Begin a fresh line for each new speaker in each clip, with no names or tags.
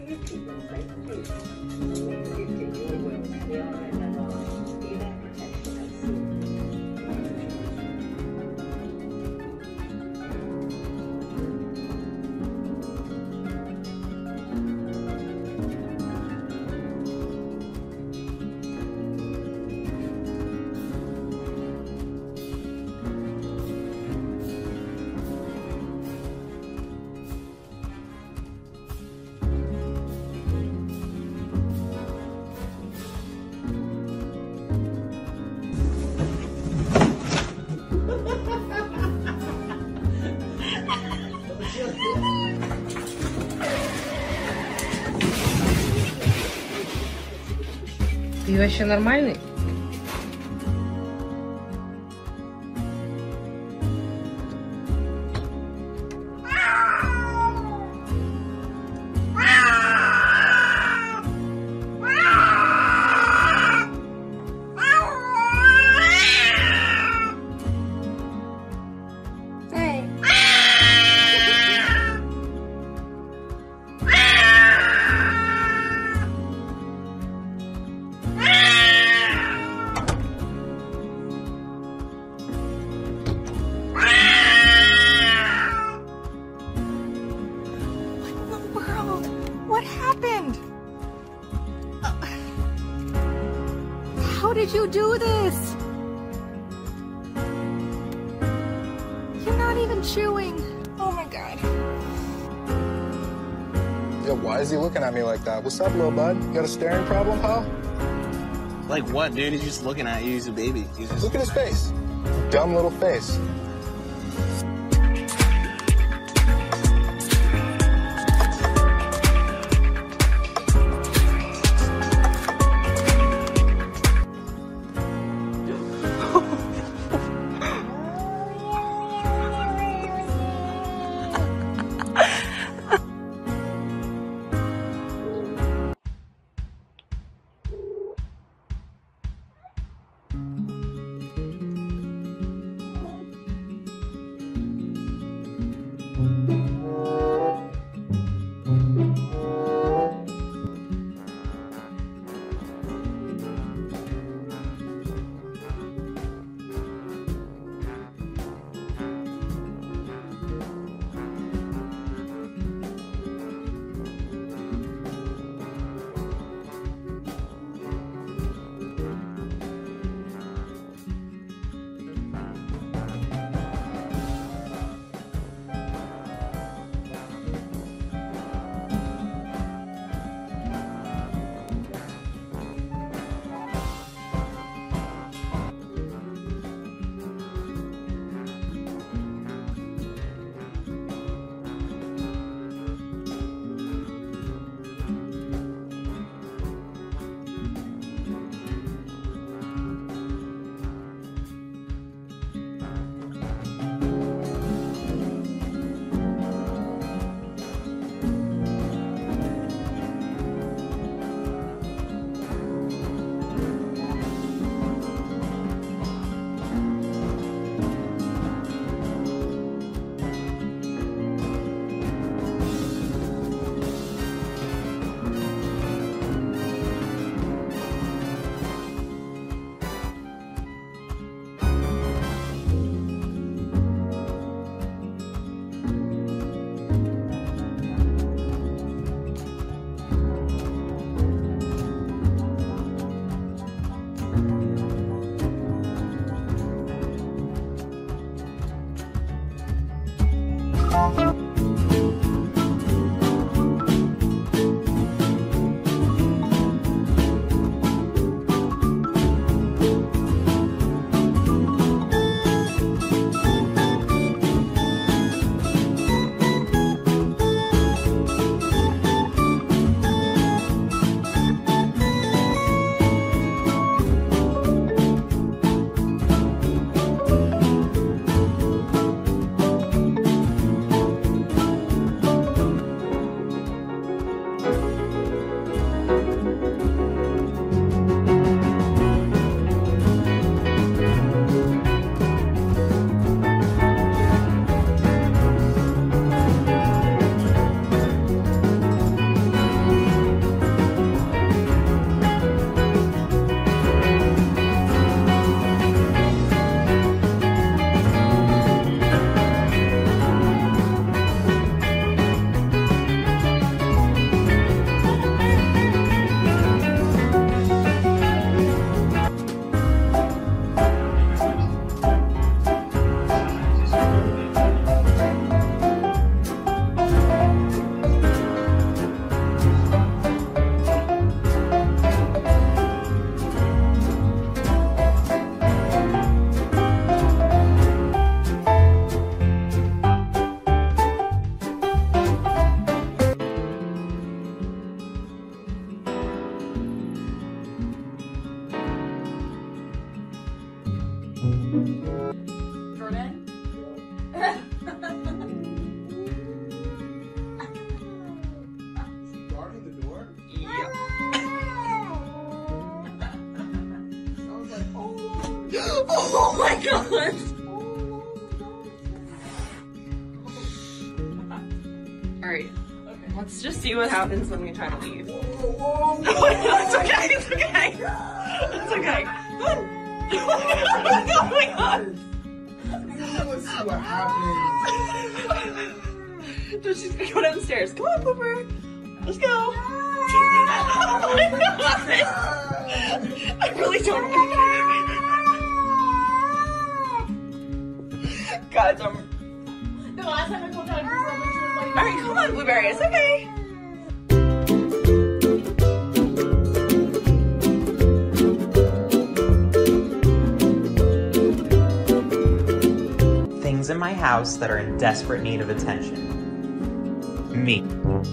Ты вообще нормальный?
What happened? How did you do this? You're not even chewing. Oh my God.
Yo, why is he looking at me like that? What's up, little bud? You got a staring problem, pal?
Like what, dude? He's just looking at you. He's a baby.
Look at his face. Dumb little face.
Oh my god! Alright, let's just see what happens when we try to leave. Oh my god, it's okay, it's okay! It's okay. Oh my god!
Let's see what happens.
Just go downstairs. Come on, Pooper. Let's go. Oh my god! I really don't. God, the last time I told you, alright, come on, Blueberry. It's okay.
Things in my house that are in desperate need of attention. Me.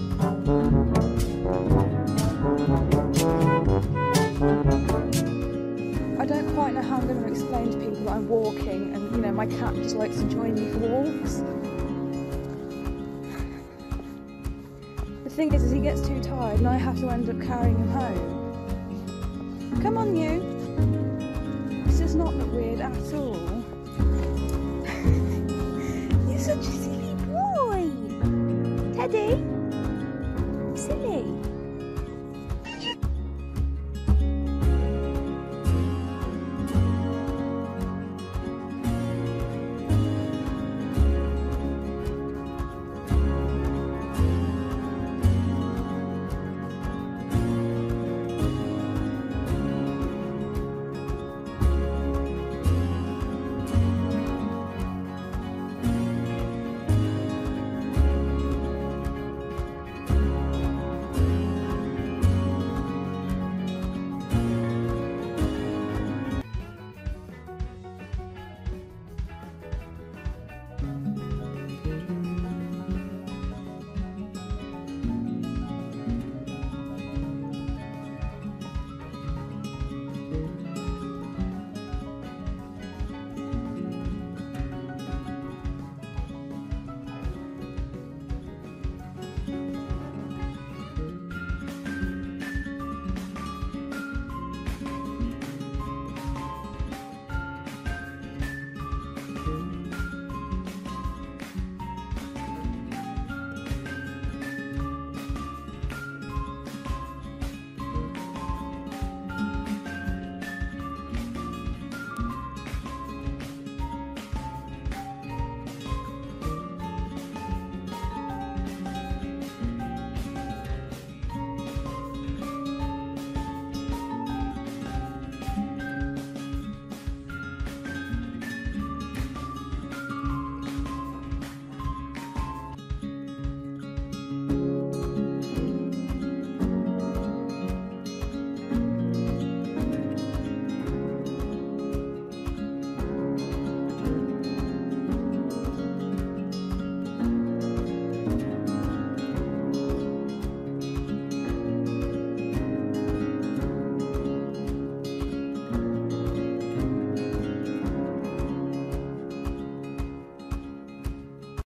I don't quite know how I'm going to explain to people that I'm walking and, you know, my cat just likes to join me for walks. The thing is he gets too tired and I have to end up carrying him home. Come on, you. This does not look weird at all. You're such a silly boy. Teddy?